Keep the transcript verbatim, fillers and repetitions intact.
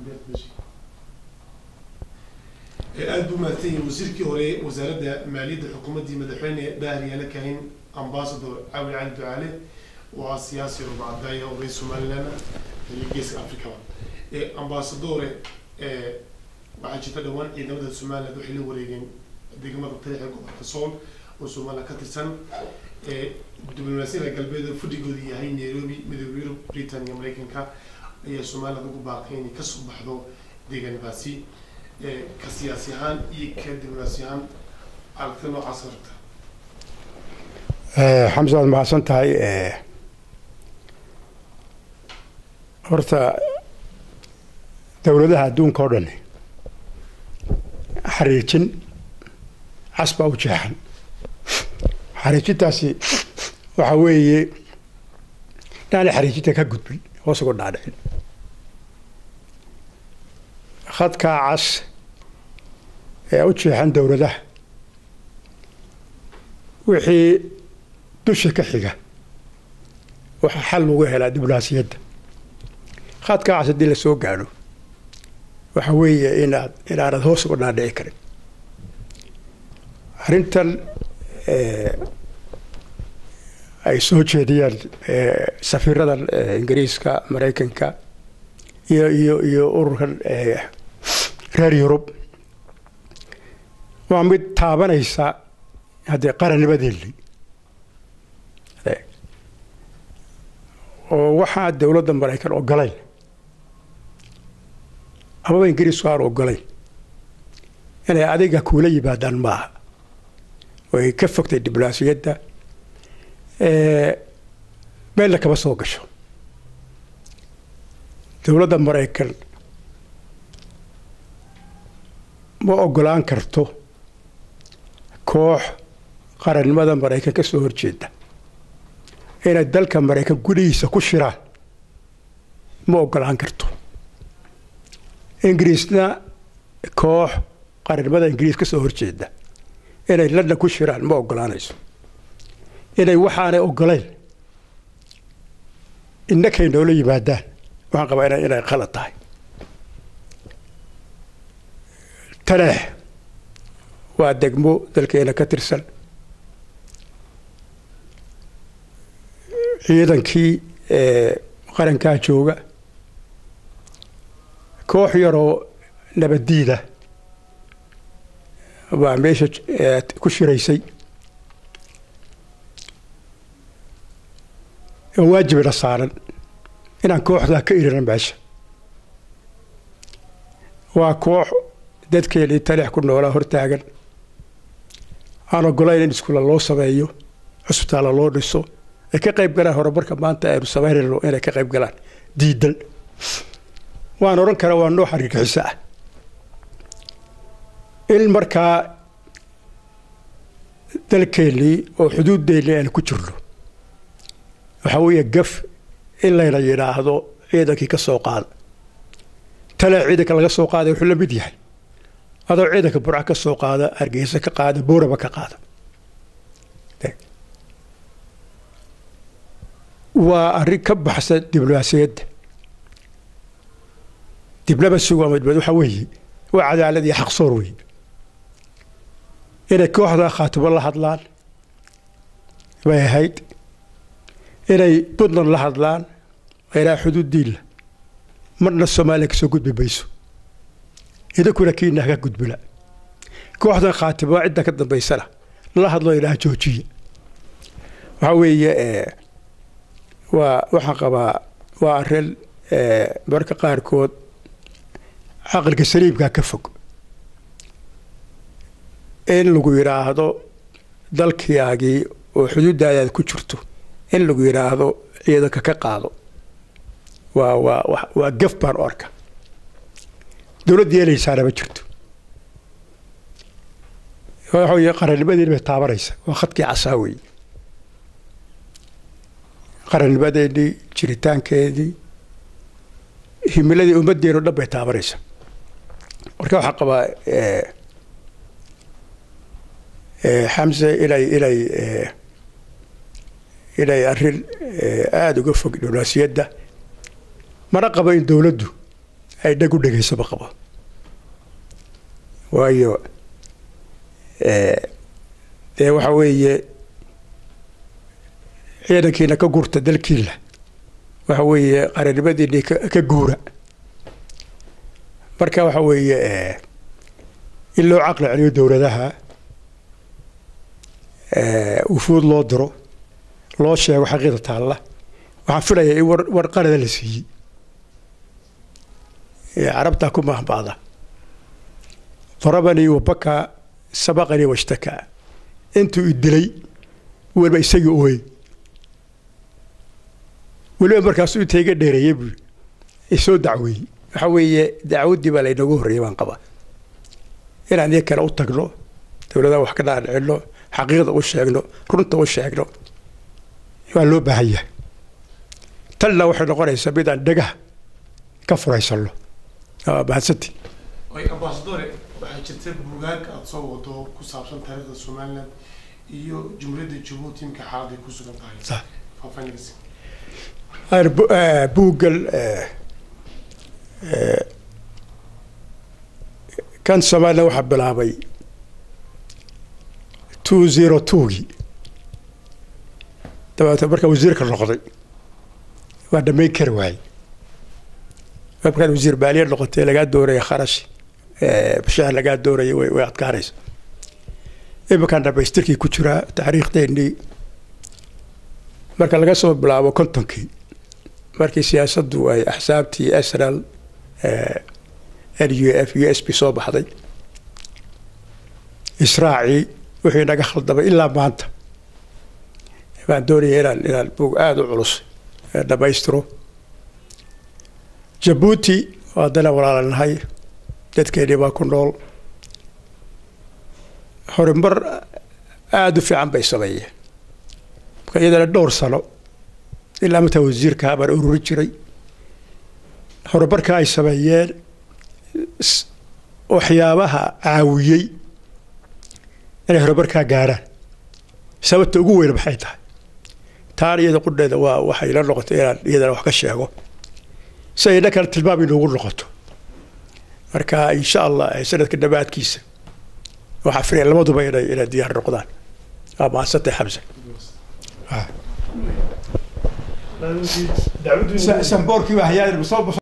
أدو مثلين وزيركي هوري وزارة مالية الحكومة دي مدحين باهري أنا كاين أمباسادور عاوي علي دعالي وسياسي ربع داية ورئيس مالنا اللي جيس أفريقيا أمباسادور waxaa jirta dhawaan ciidamada Soomaaliya waxay la wareegeen deegaamada tariixa gobolka Sool oo Soomaaliya ka tirsan ee diblomaasiyada galbeed fudhigooda yahay Nairobi midowga Yurub Britain Mareykanka ayaa Soomaaliya ugu baaqay inay ka soo baxdo deegaanadaasi ee ka siyaasi ahaan iyo ka diblomaasi ahaan aragtida noocaas ah ee Xamza ma xasantahay ee horta dawladaha adduunka oo dhan xariijin casba u jeexan xariijintaasi waxa weeye inaan xariijinta ka gudbin hoos uga dhaadhicin khadka cas ee u jeexan dawladaha wixii dusha ka xiga waxa xal lagu helaa diblomaasiyadda khadka cas haddii la soo gaadho waxa weeye inaad inaanad hoos uga dhaadhici karin arrintan ay soo jeediyaan safiirada Ingiriiska Mareykanka iyo iyo iyo ururkan reer Yurub waa mid taabanaysa haddii qarannimadeedii oo waxaa dawladda Mareykan ogolayn ama Ingiriisku aan ogolayn inay adiga kula yimaadaan maaha way ka fogtay diblomaasiyadda ee meel kaba soo gasho dawladda Mareykan ma ogolaan karto koox qarannimada Mareykan ka soo horjeeda inay dalka Mareykan gudihiisa ku shiraan ma ogolaan karto Ingiriisna koox qarannimada Ingiriis ka soo horjeeda inay London ku shiraan ma ogolaanayso inay waxaanay ogolayn innakay noola yimaadaan waxaan qabaa inay inay qalad tahay taleex waa degmo dalkeena ka tirsan ciidankii qarankaa jooga koox yaroo nabadiida waa meesha ku shiraysay oo waajibna saaran inaan kooxda ka irin meesha waa koox dadkeena taleex ku noolaa hortaagan aan ogolayn in iskuula loo sameeyo cusbitaal loo dhiso ay ka qayb galaan horumarka maanta aynu sameynayno inay ka qayb galaan diidan waan oran karaa waa nooc argagixis ah in markaa dalkeennii oo xuduudeennii aan ku jirno waxa weeye gaf in layna yidhaahdo ciidankii ka soo qaada tale ciidanka laga soo qaaday wuxuu la mid yahay adoo ciidanka burca ka soo qaada Hargeysa ka qaada Boorama ka qaada waa arrin ka baxsan diblomaasiyadda diblomaasigu waa mid waxa weeye waa cadaalad iyo xaq soor weeye inay kooxda khaatimo la hadlaan way ahayd inay Puntland la hadlaan ilaa xuduudiina marna Soomaaliya ka soo gudbi mayso idinkuna kiina ka gudbila kooxda khaatimo cidda ka dambaysana la hadlo ilaa joojiye waxa weeye ee waa waxa qabaa waa arrin ee marka qaarkood aqalka sariibka ka fog in lagu yiraahdo dalkiyaagii oo xuduudaada ku jirto in lagu yiraahdo ciidanka ka qaado waa waa waa gaf baan arka dawladda yeelaysaana ma jirto waxa ay qarannimadii bay taabanaysa waa khadkii casaawi qarannimadii jiritaankeedii himiladii ummadeena dhan bay taabanaysa marka waxa qabaa ee ee Xamza ilay ilay ee ilay arrin aad uga fog diblomaasiyadda mana qabo in dawladdu ay dhag u dhegayso ma qabo waayo dee waxa weeye ciidankiina ka gurta dalkiila waxa weeye qarannimadiinii ka guura marka waxa weeye in loo caqli celiyo dowladaha wufuud loo diro loo sheego xaqiiqda taalla waxaan filayaa in war qarada la siiyey carabtaa ku mahbaada darabanii wabakaa sabaqanii washtakaa intuu idilay weliba isagii ooyey weliba markaasuu inta iga dheereeyey buu isoo dacweeyey waxa weeye dacwaddii baa laynagu horreeyey baan qaba inaan iyaga kale u tagno dowladaha wax ka dhaadhicinno xaqiiqda u sheegno runta u sheegno waa loo baahan yahay talna waxay noqonaysaa mid aan dhagaha ka furaysanno mahadsanti ambasadore waxaa jirta buugaag aada soo wado ku saabsan taariikhda somaliland iyo jumhuuriyadda jabuuti imka xaaladday ku sugan tahay faahfaahinaysa buuggal kan somaliland waxaa bilaabay two zero twogii dabeetna markaa wasiirka noqday waa dhammayn kari waayey markaan wasiir baaliya noqotay lagaa doonaya kharash bashaar lagaa doonaya way way adkaanaysa iminkaan dhamaystirkii ku jiraa taariikhdeenii marka laga soo bilaabo kontonkii markii siyaasaddu ay axsaabtii asral n u f u s p soo baxday israacii wixii naga khaldamay ilaa maanta baan doonaya inaan inaan buug aada u culus dhamaystiro jabuuti waa dana walaalanahay dadkeennii baa ku nool horumar aada u fiican bay sameeyeen marka iyadana dhowr sano ilaa mataa wasiirkaa baan ururi jiray horumarka ay sameeyeen waxyaabaha caawiyey inay horumarkaa gaarhaan sababta ugu weyn maxay tahay taan iyada qudheeda waa waxay la noqotay inaan iyadana wax ka sheego si ay dhankana tilmaam inoogu noqoto marka insha allah sanadka dhammaadkiisa waxaa filaya labaduba inay inay diyaar noqdaan waa mahadsantay xamse samboorkii baa hayaa